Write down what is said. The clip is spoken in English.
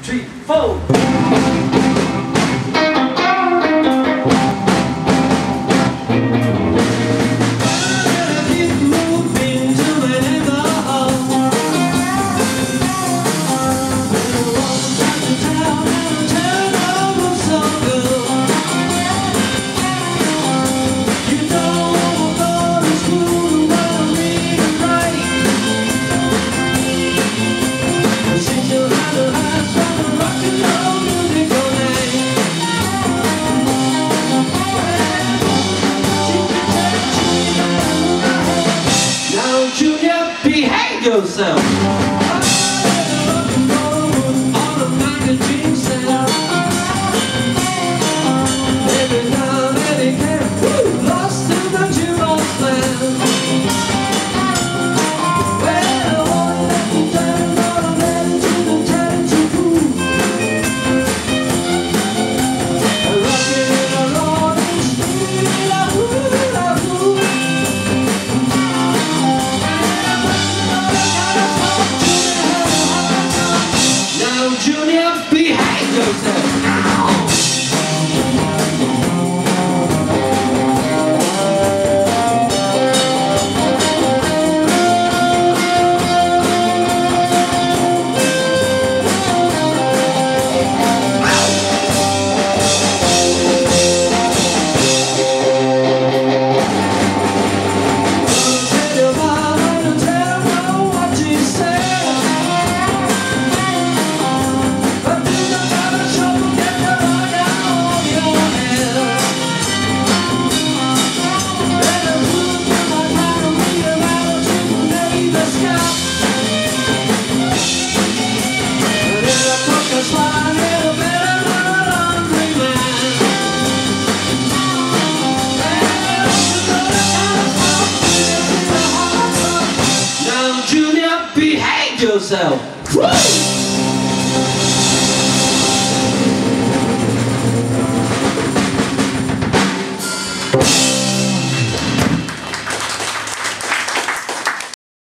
3, 4. Junior, behave yourself. Every now and then he can, lost in the jukebox land. Well, one left turn on a man to the tattoo pool. Rocking in a rolling street, Junior, behave yourself. Junior, behave yourself. Woo!